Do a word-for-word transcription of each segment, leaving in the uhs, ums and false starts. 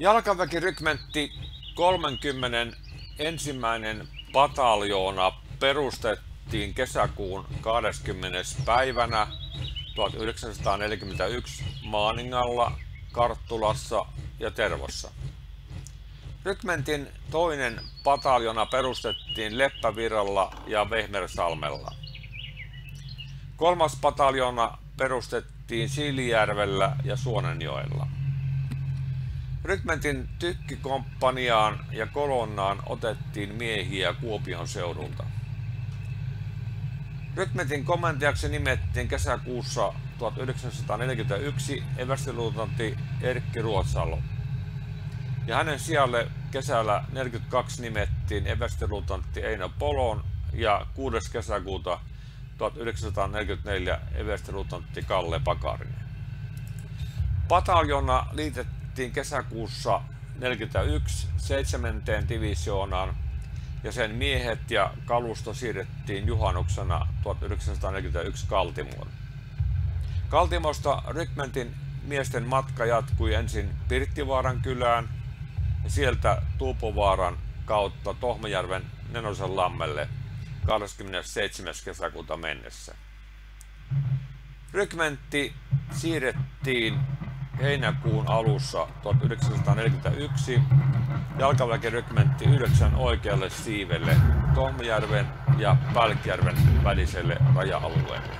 Jalkaväkirykmentti kolmekymmentäensimmäinen pataljoona perustettiin kesäkuun kahdeskymmenes päivänä tuhatyhdeksänsataaneljäkymmentäyksi Maaningalla, Karttulassa ja Tervossa. Rykmentin toinen pataljoona perustettiin Leppävirralla ja Vehmersalmella. Kolmas pataljoona perustettiin Siilijärvellä ja Suonenjoella. Rykmentin tykkikomppaniaan ja kolonnaan otettiin miehiä Kuopion seudulta. Rykmentin komentajaksi nimettiin kesäkuussa tuhatyhdeksänsataaneljäkymmentäyksi evästiluutnantti Erkki Ruotsalo. Ja hänen sijalle kesällä neljäkymmentäkaksi nimettiin evästiluutnantti Eino Polon ja kuudes kesäkuuta tuhatyhdeksänsataaneljäkymmentäneljä evästiluutnantti Kalle Pakarinen. Pataljona liitettiin kesäkuussa neljäkymmentäyksi seitsemänteen divisioonaan ja sen miehet ja kalusto siirrettiin juhannuksena tuhatyhdeksänsataaneljäkymmentäyksi Kaltimoon. Kaltimosta rykmentin miesten matka jatkui ensin Pirttivaaran kylään ja sieltä Tuupovaaran kautta Tohmajärven Nenosenlammelle kahdeskymmenesseitsemäs kesäkuuta mennessä. Rykmentti siirrettiin heinäkuun alussa tuhatyhdeksänsataaneljäkymmentäyksi jalkaväkirykmentti yhdeksän oikealle siivelle Tohmajärven ja Pälkijärven väliselle raja-alueelle.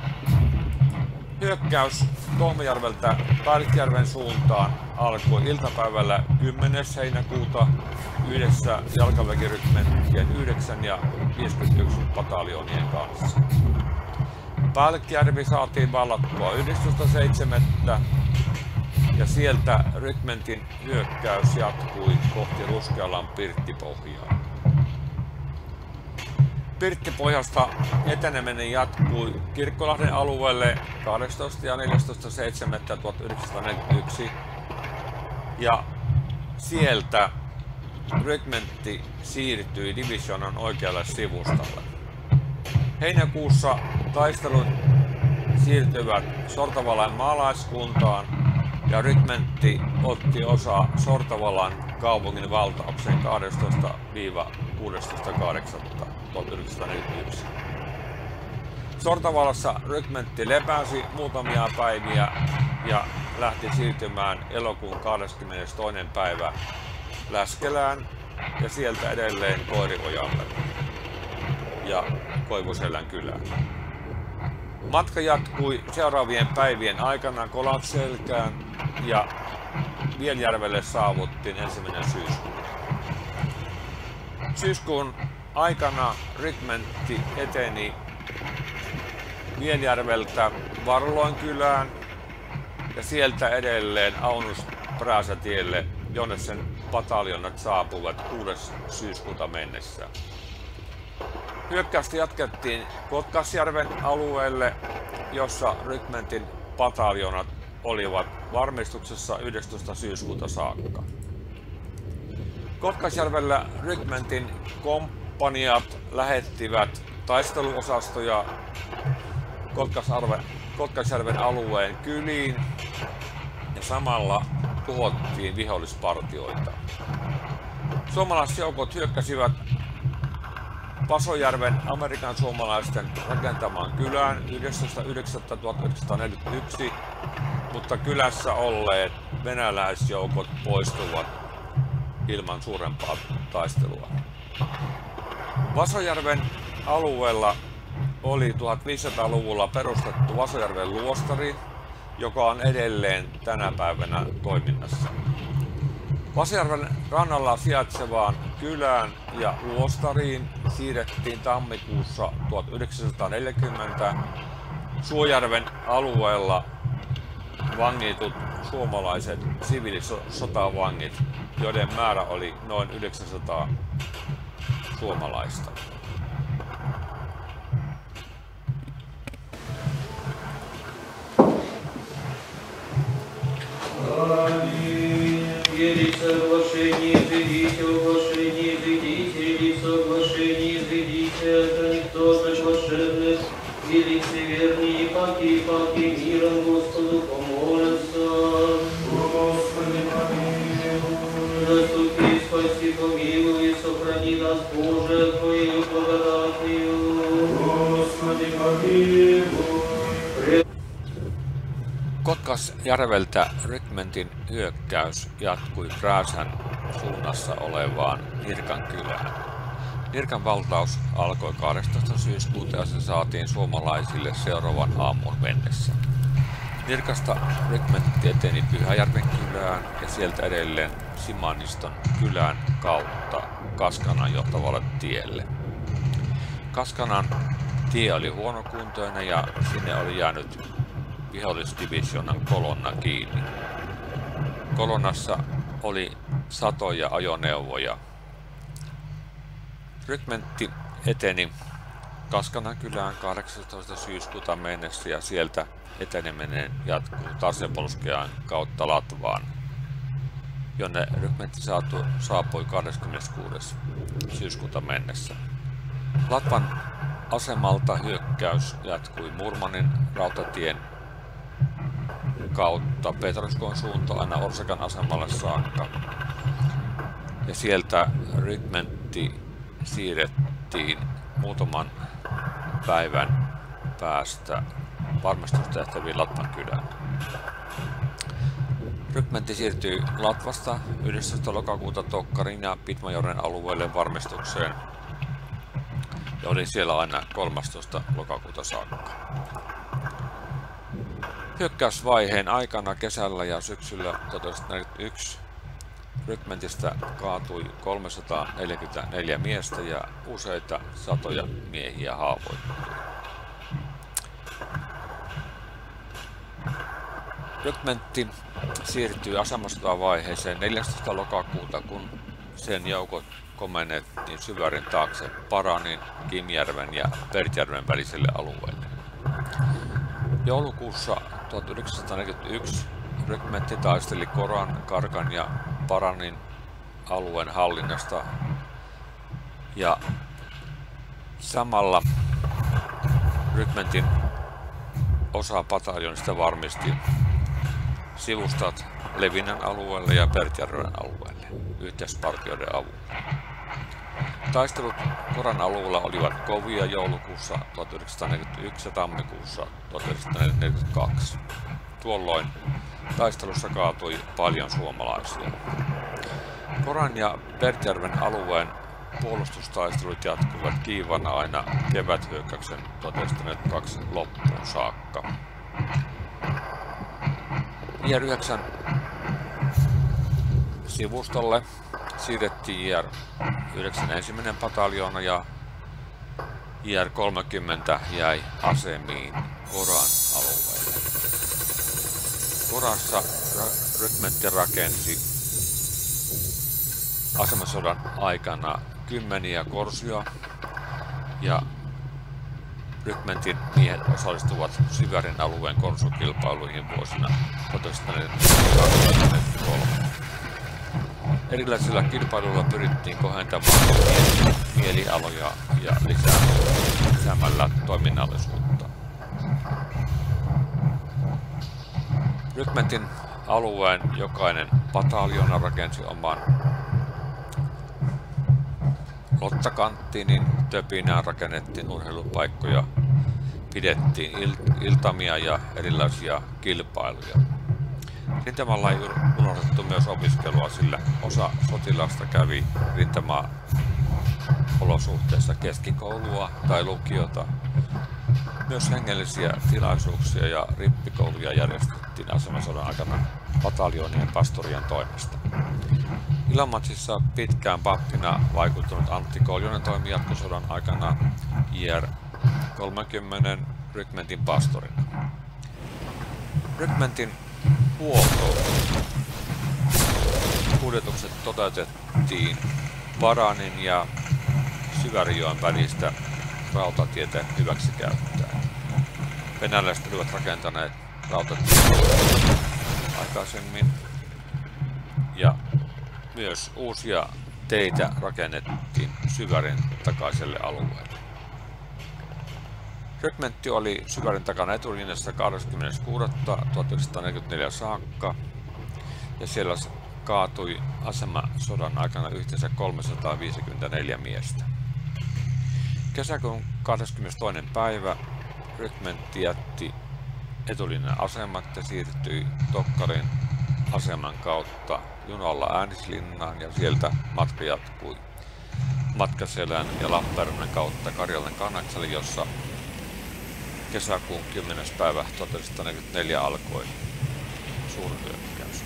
Hyökkäys Tohmajärveltä Pälkijärven suuntaan alkoi iltapäivällä kymmenes heinäkuuta yhdessä jalkaväkirykmenttien yhdeksän ja viisikymmentäyksi pataljoonien kanssa. Pälkijärvi saatiin vallattua yhdestoista seitsemättä ja sieltä rykmentin hyökkäys jatkui kohti Ruskealan Pirttipohjaa. Pirttipohjasta eteneminen jatkui Kirkkolahden alueelle kahdestoista ja neljästoista seitsemättä tuhatyhdeksänsataaneljäkymmentäyksi ja sieltä rykmentti siirtyi divisioonan oikealle sivustalle. Heinäkuussa taistelut siirtyivät Sortavalan maalaiskuntaan ja rykmentti otti osaa Sortavalan kaupungin valtaukseen kahdestoista kuudestoista kahdeksatta tuhatyhdeksänsataaneljäkymmentäyksi. Sortavalassa rykmentti lepäsi muutamia päiviä ja lähti siirtymään elokuun kahdeskymmenestoinen päivä Läskelään ja sieltä edelleen Koiriojalle ja Koivuselän kylään. Matka jatkui seuraavien päivien aikana Kolatselkään ja Vienjärvelle saavuttiin ensimmäinen syyskuuta. Syyskuun aikana rykmentti eteni Vienjärveltä Varloin kylään ja sieltä edelleen Aunus-Präsätielle, jonne sen pataljonat saapuvat kuudes syyskuuta mennessä. Hyökkäystä jatkettiin Kotkasjärven alueelle, jossa rykmentin pataljonat olivat varmistuksessa yhdestoista syyskuuta saakka. Kotkasjärvellä rykmentin komppaniat lähettivät taisteluosastoja Kotkasjärven alueen kyliin ja samalla tuhottiin vihollispartioita. Suomalaisjoukot hyökkäsivät Pasojärven Amerikan suomalaisten rakentamaan kylään yhdestoista yhdeksättä tuhatyhdeksänsataaneljäkymmentäyksi, mutta kylässä olleet venäläisjoukot poistuvat ilman suurempaa taistelua. Vasojärven alueella oli tuhatviisisataaluvulla perustettu Vasojärven luostari, joka on edelleen tänä päivänä toiminnassa. Vasojärven rannalla sijaitsevaan kylään ja luostariin siirrettiin tammikuussa tuhatyhdeksänsataaneljäkymmentä Suojärven alueella vangitut suomalaiset siviilisotavangit, joiden määrä oli noin yhdeksänsataa suomalaista. Верить соглашение, верите, оглашение, верите, или соглашение, верите, это никто соглашенных, верить неверные, паки, паки, миром Господу помолятся. Господи, помилуй. Господи, помилуй, сохрани нас, Боже, Твоею благодатью. Господи, помилуй. Kotkasjärveltä rykmentin hyökkäys jatkui Prääsän suunnassa olevaan Nirkan kylään. Nirkan valtaus alkoi kahdestoista syyskuuta ja se saatiin suomalaisille seuraavan aamun mennessä. Nirkasta rykmentti eteni Pyhäjärven kylään ja sieltä edelleen Simaniston kylän kautta Kaskanan johtavalle tielle. Kaskanan tie oli huonokuntoinen ja sinne oli jäänyt vihollisdivisionan kolonna kiinni. Kolonnassa oli satoja ajoneuvoja. Rykmentti eteni Kaskanan kylään kahdeksastoista syyskuuta mennessä ja sieltä eteneminen jatkuu Tarsepolskean kautta Latvaan, jonne rykmentti saapui kahdeskymmeneskuudes syyskuuta mennessä. Latvan asemalta hyökkäys jatkui Murmanin rautatien kautta Petroskon suuntaan aina Orsakan asemalle saakka. Ja sieltä rykmentti siirrettiin muutaman päivän päästä varmistustehtäviin Latvan kylään. Rykmentti siirtyi Latvasta yhdestoista lokakuuta Tokkarin ja Pitmajoren alueelle varmistukseen ja oli siellä aina kolmastoista lokakuuta saakka. Hyökkäysvaiheen aikana kesällä ja syksyllä tuhatyhdeksänsataaneljäkymmentäyksi rykmentistä kaatui kolmesataaneljäkymmentäneljä miestä ja useita satoja miehiä haavoittui. Rykmentti siirtyi asemasotavaiheeseen neljästoista lokakuuta, kun sen joukot komennettiin Syvärin taakse Paranin, Kimjärven ja Pertjärven väliselle alueelle. Joulukuussa tuhatyhdeksänsataaneljäkymmentäyksi rykmentti taisteli Koran, Karkan ja Paranin alueen hallinnasta ja samalla rykmentin osa pataljonista varmisti sivustat Levinan alueelle ja Pertjärven alueelle yhteispartioiden avulla. Taistelut Koran alueella olivat kovia joulukuussa tuhatyhdeksänsataaneljäkymmentäyksi ja tammikuussa tuhatyhdeksänsataaneljäkymmentäkaksi. Tuolloin taistelussa kaatui paljon suomalaisia. Koran ja Pertjärven alueen puolustustaistelut jatkuivat kiivana aina keväthyökkäyksen tuhatyhdeksänsataaneljäkymmentäkaksi loppuun saakka. J R yhdeksän sivustolle siirrettiin J R yhdeksän ensimmäinen pataljoona ja J R kolmekymmentä jäi asemiin Koran alueelle. Korassa rykmentti rakensi asemasodan aikana kymmeniä korsia ja rykmentin miehet osallistuvat Syvärin alueen korsukilpailuihin vuosina tuhatyhdeksänsataakolme. Erilaisilla kilpailuilla pyrittiin kohentamaan mielialoja ja lisäämällä toiminnallisuutta. Rykmentin alueen jokainen pataljona rakensi oman Lottakanttiin, töpinään rakennettiin urheilupaikkoja, pidettiin il iltamia ja erilaisia kilpailuja. Rintamalla ei unohdettu myös opiskelua, sillä osa sotilasta kävi rintama-olosuhteissa keskikoulua tai lukiota. Myös hengellisiä tilaisuuksia ja rippikouluja järjestettiin asemasodan aikana pataljoonien pastorien toimesta. Ilomantsissa pitkään pappina vaikuttanut Antti Koljonen toimi jatkosodan aikana J R kolmekymmentä rykmentin pastorina. Rykmentin huolto kuljetukset toteutettiin Paranin ja Syvärijoen välistä rautatietä hyväksikäyttäen. Venäläiset olivat rakentaneet rautatietä aikaisemmin ja myös uusia teitä rakennettiin Syvärin takaiselle alueelle. Rykmentti oli Syvärin takana etulinjassa kahdeskymmenes kuudetta tuhatyhdeksänsataaneljäkymmentäneljä saakka ja siellä kaatui asemasodan aikana yhteensä kolmesataaviisikymmentäneljä miestä. Kesäkuun kahdeskymmenestoinen päivä rykmentti jätti etulinjan asemat ja siirtyi Tokkarin aseman kautta junalla Äänislinnaan ja sieltä matka jatkui Matkaselän ja Lappeenrannan kautta Karjalan Kannakselle, jossa kesäkuun kymmenes päivä tuhatyhdeksänsataaneljäkymmentäneljä alkoi suurhyökkäys.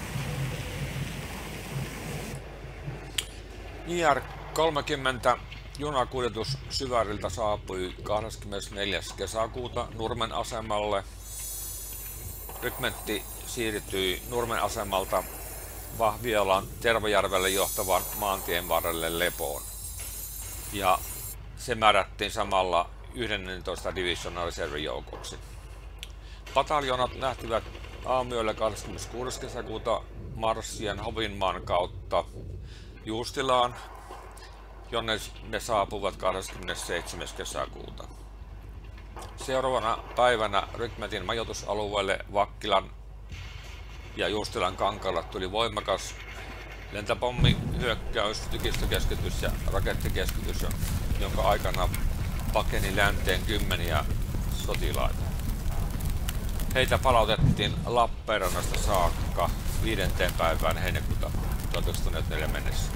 J R kolmekymmentä junakuljetus Syväriltä saapui kahdeskymmenesneljäs kesäkuuta Nurmen asemalle. Rykmentti siirtyi Nurmen asemalta Vahviolan Tervajärvelle johtavan maantien varrelle Lepoon. Ja se määrättiin samalla yhdennentoista divisioonan reservijoukoksi. Pataljonat lähtivät aamuyöllä kahdeskymmeneskuudes kesäkuuta marssien Hovinmaan kautta Juustilaan, jonne ne saapuvat kahdeskymmenesseitsemäs kesäkuuta. Seuraavana päivänä rykmentin majoitusalueelle Vakkilan ja Juustilan kankaalla tuli voimakas lentopommiyhyökkäys, tykistökeskitys ja rakettikeskitys, jonka aikana pakeni länteen kymmeniä sotilaita. Heitä palautettiin Lappeenrannasta saakka viidenteen päivään heinäkuuta tuhatyhdeksänsataaneljäkymmentäneljä mennessä.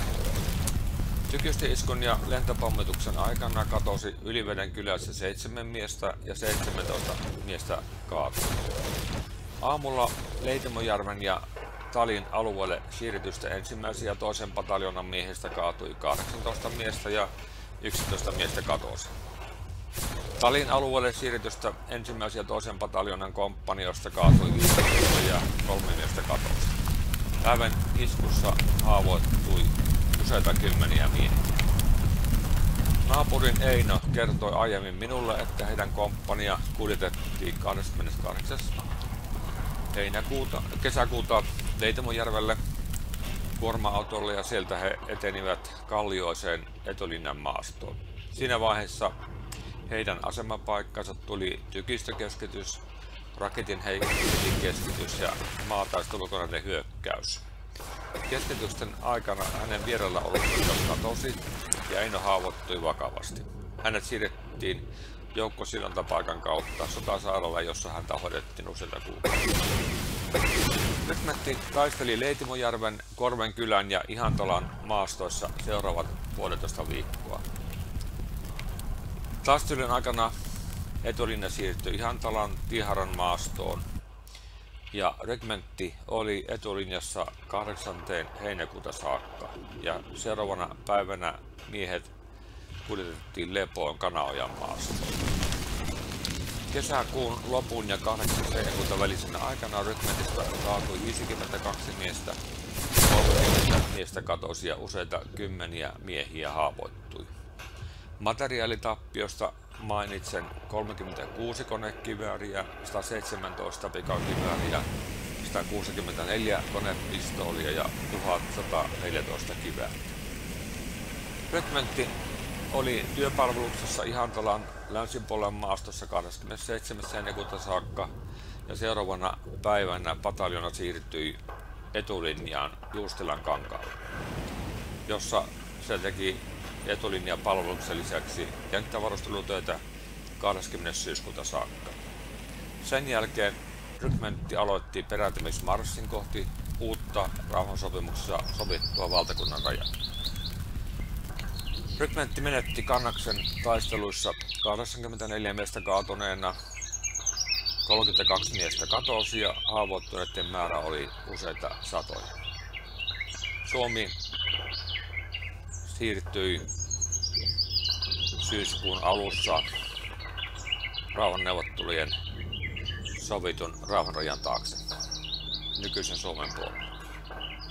Tykistöiskun ja lentopommituksen aikana katosi Yliveden kylässä seitsemän miestä ja seitsemäntoista miestä kaatui. Aamulla Leitimojärven ja Talin alueelle siirrytystä ensimmäisen ja toisen pataljonan miehistä kaatui kahdeksantoista miestä ja yksitoista miestä katosi. Talin alueelle siirrytystä ensimmäisen ja toisen pataljonan komppaniosta kaatui viisitoista ja kolme miestä katosi. Päivän iskussa haavoittui useita kymmeniä miehiä. Naapurin Eino kertoi aiemmin minulle, että heidän komppania kuljetettiin kahdeskymmeneskahdeksas heinäkuuta, kesäkuuta Leitimojärvelle kuorma-autolle ja sieltä he etenivät Kallioiseen etulinjan maastoon. Siinä vaiheessa heidän asemapaikkansa tuli tykistökeskitys, raketin heikkikeskitys ja maataistelukoneiden hyökkäys. Keskitysten aikana hänen vierellä ollut ylös katosi ja Eino haavoittui vakavasti. Hänet siirrettiin joukkosidonta-paikan kautta sotasairaalalle, jossa häntä hoidettiin useita kuukausia. Rykmentti taisteli Leitimojärven, Korvenkylän ja Ihantolan maastoissa seuraavat puolitoista viikkoa. Taistelun aikana etulinja siirtyi Ihantolan Tiharan maastoon ja rykmentti oli etulinjassa kahdeksanteen heinäkuuta saakka ja seuraavana päivänä miehet kuljetettiin Lepoon Kanaojan maastoon. Kesäkuun lopun ja kahdeksas heinäkuuta välisenä aikana rykmentistä kaatui viisikymmentäkaksi miestä, kolmekymmentä miestä katosi ja useita kymmeniä miehiä haavoittui. Materiaalitappiosta mainitsen kolmekymmentäkuusi konekivääriä, sata seitsemäntoista pikakivääriä, sata kuusikymmentäneljä konepistoolia ja tuhatsataneljätoista kivääriä. Rykmentti oli työpalveluksessa Ihantolan länsipuolen maastossa kahdeskymmenesseitsemäs heinäkuuta saakka ja seuraavana päivänä pataljona siirtyi etulinjaan Juustilan kankaalle, jossa se teki etulinjan palveluksen lisäksi kenttävarustelutöitä kahdeskymmenes syyskuuta saakka. Sen jälkeen rykmentti aloitti perääntymismarssin kohti uutta rauhansopimuksessa sovittua valtakunnan rajaa. Rykmentti menetti Kannaksen taisteluissa kahdeksankymmentäneljä miestä kaatuneena, kolmekymmentäkaksi miestä katosi ja haavoittuneiden määrä oli useita satoja. Suomi siirtyi syyskuun alussa rauhanneuvottelujen sovitun rauhanrajan taakse nykyisen Suomen puolella.